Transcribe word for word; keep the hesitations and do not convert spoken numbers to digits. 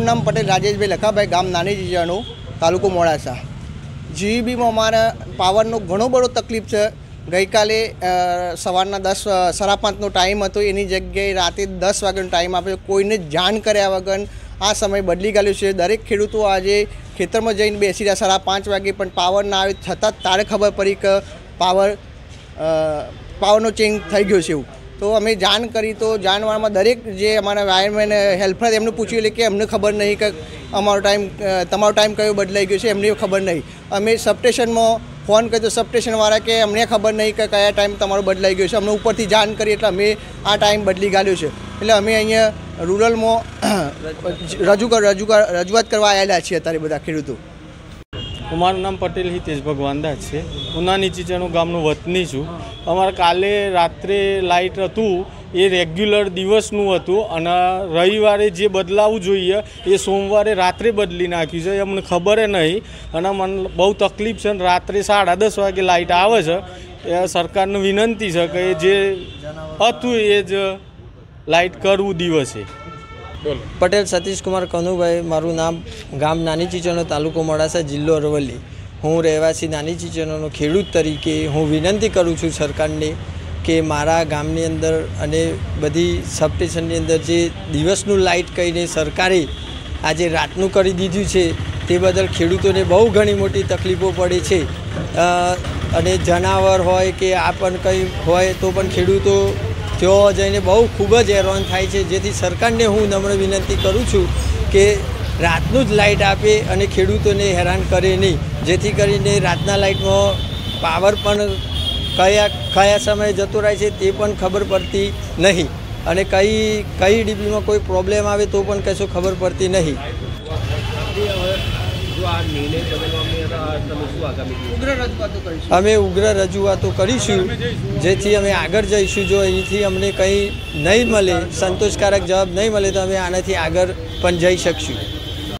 नाम पटेल राजेश भाई लखाभाई, गाम नानी जीजाणु, तालुको मोड़ासा। जीईबी में अमारा पावरनो घणो बड़ो तकलीफ है। गई काले सवारना दस साढ़ा पांचनो टाइम हतो, एनी जग्याए राते दस वाग्यानो टाइम आप्यो। कोईने जाण कर्या वगर आ समय बदली गयो छे। दरेक खेडूतो आजे खेतर में जईने बेसी रह्या साढ़ा पांच वागे, पण पावर ना आवे छतां तारे खबर पड़ी कि पावर पावरनो चेंज थई गयो छे। तो अमे जाण करी तो जानवामां दरेक जे अमारा वायरमेन हेल्पर एमने पूछ्युं એટલે કે અમને ખબર નહીં કે અમારો ટાઈમ તમારો ટાઈમ કયો બદલાઈ ગયો છે, એમને ખબર નહીં। અમે સબસ્ટેશનમાં ફોન કર્યો તો સબસ્ટેશનવાળા કે અમને ખબર નહીં કે કયા ટાઈમ તમારો બદલાઈ ગયો છે, અમને ઉપરથી જાણ કરી એટલે અમે આ ટાઈમ બદલી ગાલ્યો છે। એટલે અમે અહીંયા રૂરલમાં રજૂ રજૂ રજૂઆત કરવા આવેલા છીએ અત્યારે બધા ખેડૂતો। મારું નામ પટેલ હિતેશ ભગવાનદાસ છે। હું નાની ચીચાણું ગામનો વતની છું। અમારે કાલે રાત્રે લાઇટ હતું એ રેગ્યુલર દિવસનું હતું અને રવિવારે જે બદલાવવું જોઈએ એ સોમવારે રાત્રે બદલી નાખ્યું છે, અમને ખબર નહીં અને મને બહુ તકલીફ છે। રાત્રે સાડા દસ વાગે લાઇટ આવે છે। એ સરકારને વિનંતી છે કે જે હતું એ જ લાઇટ કરવું દિવસે। पटेल सतीश कुमार कनुभाई, मारू नाम, गाम नानी चीचणो, तालुको मोड़ासा, जिल्लो अरवली। हूँ रहवासी नानी चीचणोनो खेडूत तरीके हूँ विनंती करूँ छूँ सरकारने कि मारा गामनी अंदर अने बधी सबस्टेशननी अंदर जे दिवसनुं लाइट कहीने सरकारे आज रातनुं करी दीधुं छे ते बदल खेडूतोने बहु घणी मोटी तकलीफो पड़े छे। अने जनावर होय के आ पण कंई होय तो पण खेडूतो त्यो जईने बहु खूब ज हैरान थाय छे। जेथी सरकारने हूँ नम्र विनंती करूँ छूँ कि रातनुं ज लाइट आपे अने खेडूतोने हैरान करे नहीं, जेथी करीने रातना लाइटमां पावर पण कया कया समय जतो रहे छे ते पण खबर पड़ती नहीं अने कई कई डीबीमां कोई प्रॉब्लम आवे तो पण कशो खबर पड़ती नहीं। अमे उग्र रजूआतो करीशुं, जेथी अमे आगळ जईशुं। जो अहींथी अमने कंई नहीं मळे, संतोषकारक जवाब नहीं मळे तो अमे आनाथी आगळ पण जई शकशुं।